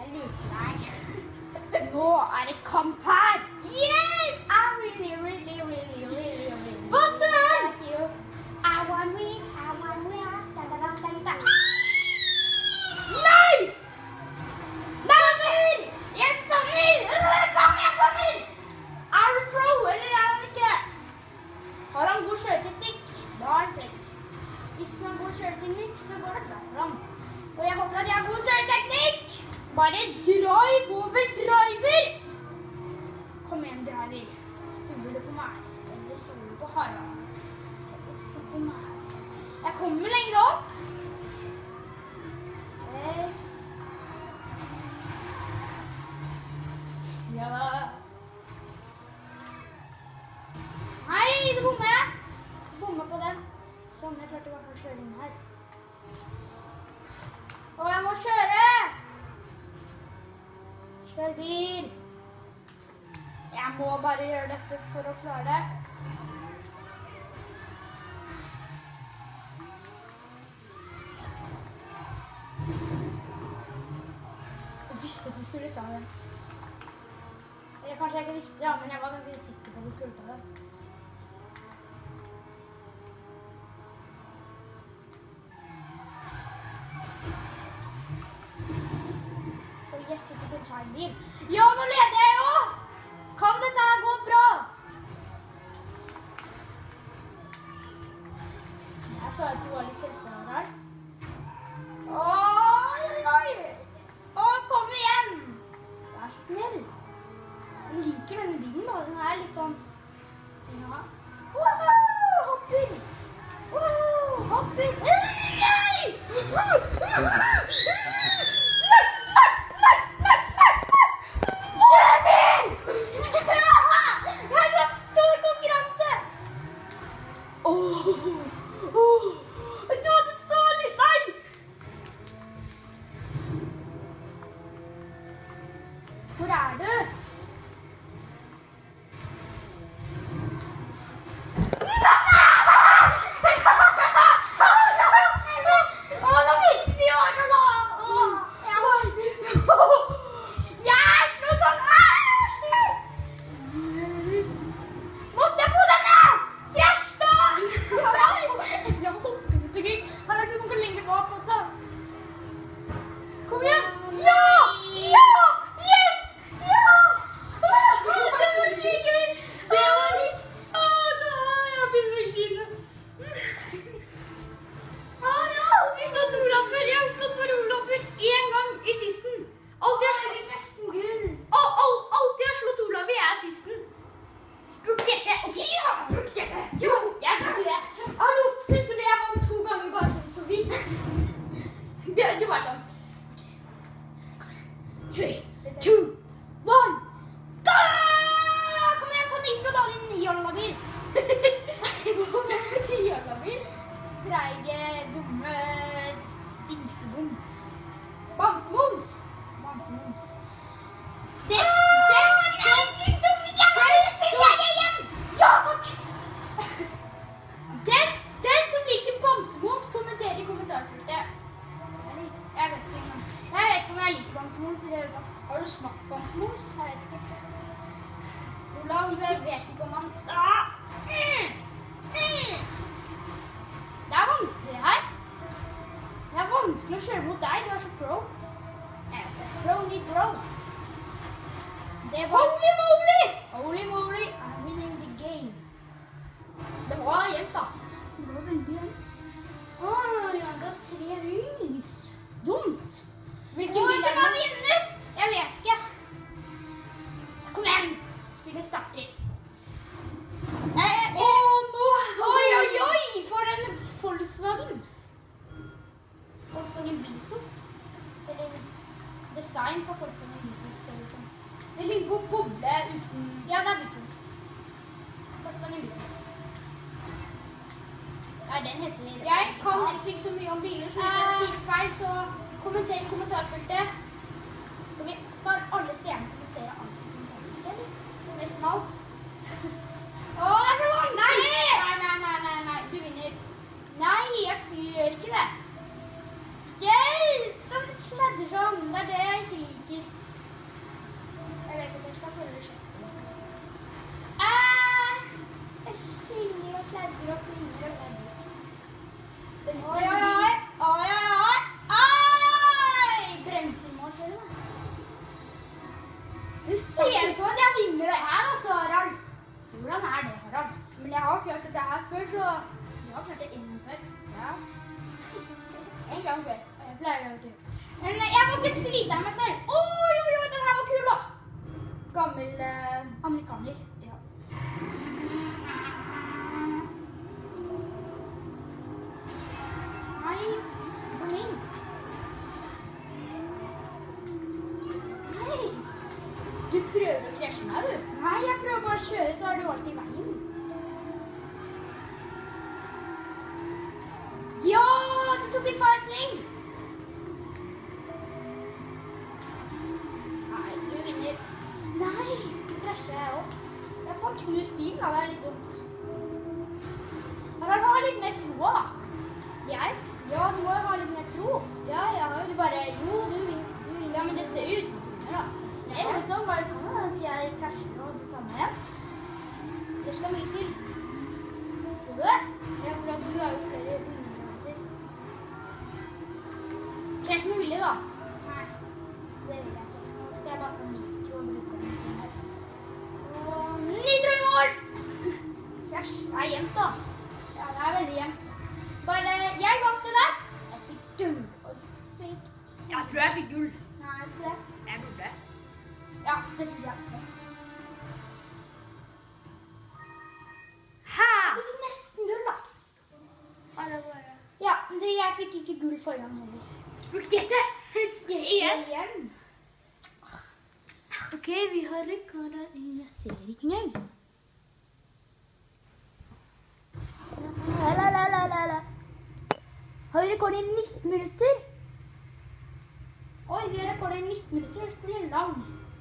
Nå det kamp her. Yay! Really. Hva søren? Nei! Tonner! Kom igjen, Tonner! Du pro, eller du ikke? Har han god kjøreteknikk? Da han flink. Hvis man har god kjøreteknikk, så går det bra for ham. Og jeg håper at jeg har god kjøreteknikk! Bare drive over driver! Kom igjen, driver. Stoler du på meg? Eller stoler du på Harald? Stol på meg. Jeg kommer lenger opp. Ja da. Nei, det bommer jeg. Bommer på den. Sånn, jeg klarte i hvert fall å kjøre inn her. Og jeg må kjøre! Kjør bil! Jeg må bare gjøre dette for å klare det. Jeg visste at de skulle ta det. Eller kanskje jeg ikke visste det, men jeg var ganske sikker på at de skulle ta det. Ja, nå leder jeg jo! Kan dette her gå bra? Jeg så at du var litt selvsikker her. Oi! Kom igjen! Vær så snill. Jeg liker denne bilen da. Den er litt sånn... Hopper! Hopper! Nei! Hvor du? Du var sånn. 3, 2, 1, go! Kom igjen, ta den intro da, din jøllabil. Hva betyr jøllabil? Treige, dumme, dingseboms. Bamsemons. Den som liker bamsemons, kommenter i kommentarfeltet. Jeg vet ikke om jeg liker bamsemons i det hele tatt. Har du smakt bamsemons? Jeg vet ikke. Olav vet ikke om han... Det vanskelig her. Det vanskelig å kjøre mot deg, du så pro. Jeg vet det. Pro need pro. Holy moly! Holy moly, I'm winning the game. Det var jevnt da. Det var veldig jevnt. Jeg har gått 3 rys. Dumt. Hvilken bil det var vinnet? Jeg vet ikke. Kom igjen. Spillet starter. Oi, for en Volkswagen. Volkswagen Beetle. Eller design for Volkswagen Beetle, ser det ut som. Det ligger på boble uten... Ja, det Beetle. Volkswagen Beetle. Den heter det. Jeg kan egentlig ikke så mye om biler, så hvis jeg sier feil, så kommenter i kommentarfeltet. Skal alle seerne kommentere alt i kommentarfeltet? Nesten alt. Det er for vanskelig! Nei, du vinner. Nei, jeg gjør ikke det. Hjelp! De sladder sånn, det er det jeg ikke liker. før så... Jeg har klart det en gang før. Ja. En gang før. Jeg pleier det ikke. Men jeg må ikke skryte av meg selv. Oi, den her var kul da. Gammel amerikaner. Ja. Nei, kom inn. Nei. Du prøver å krasje meg, du. Nei, jeg prøver bare å kjøre, så har du alltid i veien. Ja, du tok en feil sving. Nei, du vinner. Nei, du krasjer jeg også. Jeg får knust bilen, da. Det er litt dumt. Men jeg har litt mer tro, da. Jeg? Ja, du må jo ha litt mer tro. Ja, jeg har jo bare... Jo, du vinner. Ja, men det ser ut som du vinner, da. Det ser ut som bare kan det at jeg krasjer og du tar meg igjen. Det skal mye til. Tror du det? Ja, for at du har jo flere undergrader. Krasj med vilje, da. Nei, det vil jeg ikke. Nå skal jeg bare ta nitro og bruke den her. Og nitro i mål! Krasj. Det er jevnt, da. Ja, det er veldig jevnt. Bare, jeg vant det der. Jeg fikk gull. Og du fikk... Jeg tror jeg fikk gull. Nei, jeg tror det. Jeg burde. Ja, det synes jeg også. Hæ? Du fikk nesten gull, da. Ja, det var det. Ja, men jeg fikk ikke gull forrige gang heller. Spurte dette? Igjen. Ok, vi har rekordet. Jeg ser ikke engang. Har vi rekord i 19 minutter? Oi, vi har rekord i 19 minutter. Det blir lang.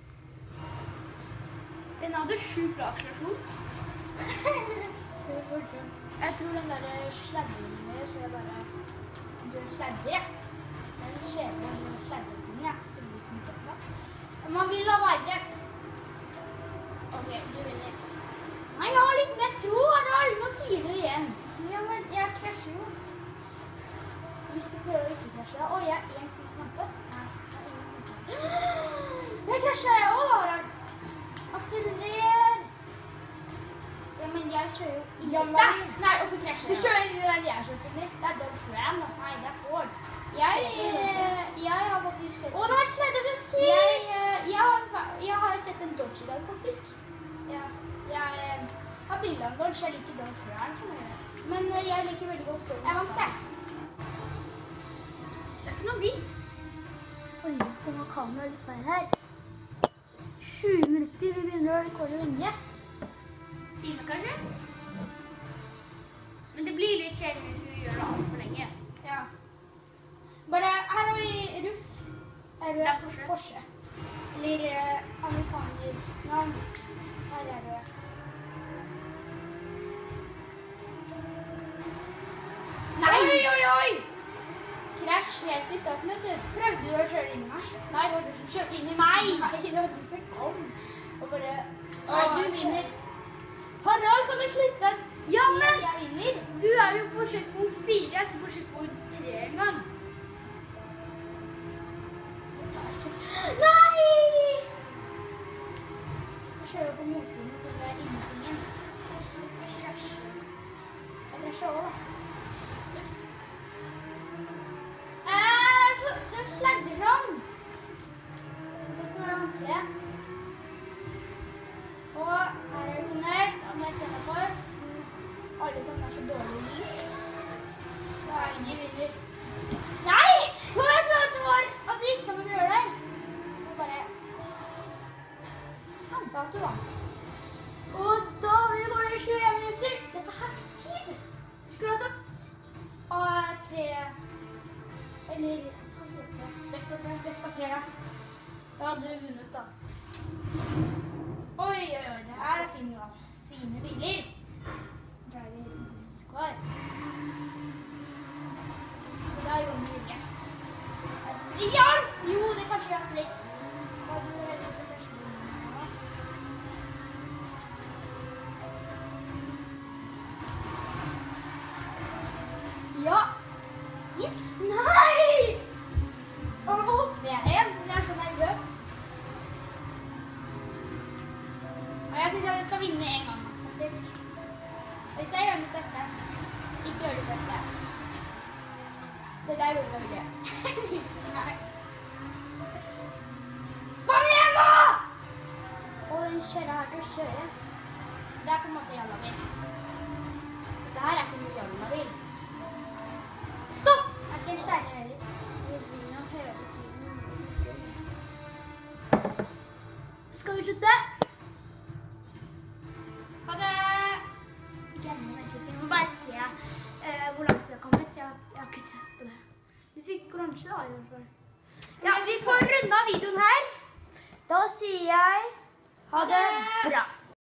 Den hadde sjukt bra akselerasjon. Jeg tror den der sladder med, så jeg bare... Du sladder, ja. Den kjedelige sladder-tingen, ja. Så blir det ikke bra. Man vil ha veidrepp. Ok, du vinner. Nei, jeg har litt mer tro, Harald. Nå sier du igjen. Ja, men jeg krasjer jo. Hvis du prøver å ikke krasje, da. Å, jeg er 1 pluss lampe. Nei, jeg er 1 pluss lampe. Jeg krasjer jeg også, Harald. Akselerer. Ja, men jeg kjører jo i den veien. Nei, og så krasjer jeg. Du kjører i den jeg kjører til. Det er Dodge Ram, da. Nei, det er Ford. Jeg har faktisk sett... Å, nå sledder så sykt! Jeg har sett en Dodge i dag, faktisk. Ja, jeg har bildet av Dodge. Jeg liker Dodge Ram, men jeg liker veldig godt Ford. Jeg vant det. Det er ikke noe vits. Oi, det kommer kamera litt feil her. 20 minutter, vi begynner å rekorde lenge. Time, kanskje? Men det blir litt kjedelig hvis vi gjør det alt for lenge. Ja. Bare, her har vi Ruff. Det er Porsche. Eller amerikaner-navn. Her er det. Nei! Oi! Krasj helt i starten, vet du. Prøvde du å kjøre inn i meg? Nei, det var du som kjørte inn i meg. Nei, det var du som kom. Og bare... Nei, du vinner. Harald, kan du slutte at ja, men jeg vinner? Du er jo på sjekkpunkt 4, jeg er ikke på sjekkpunkt 3 en gang. Nei! Jeg kjører på motsiden, for det er innetingen. Og så krasjer. Jeg krasjer også, da. Ups. Den sladder sånn. Det som er vanskelig. Og her er det tunnel, da må jeg se meg for. Alle som er så dårlige lys. Da er ingen vinner. Nei! Jo, jeg trodde det var at det ikke var å gjøre der. Og bare... Han sa at du vant. Og da vil det bare 21 minutter. Dette her er tid. Skulle ha tatt A3... Eller... Best av 3, da. Da hadde du vunnet, da. Oi, det her er fine biler. Driver skvar. Og det er jo mye. Ja! Jo, det kanskje hjelper litt. Har du heller så kanskje det? Ja. Yes. Nei! Og nå hopper jeg igjen, så jeg er så nervøs. Og jeg synes jeg skal vinne en gang, faktisk. Jeg skal gjøre mitt beste. Det der gjorde det ikke. Nei. Kom igjen nå! Og den kjører her til å kjøre. Det er på en måte jævla bil. Dette her er ikke en jævla bil. Stopp! Det er ikke en skjære heller. Vi begynner å høre tiden. Skal vi slutte? Ha det! Jeg må bare se hvor langt vi har kommet. Jeg har ikke sett på det. Vi fikk bronse da i hvert fall. Ja, vi får runde av videoen her. Da sier jeg ha det bra.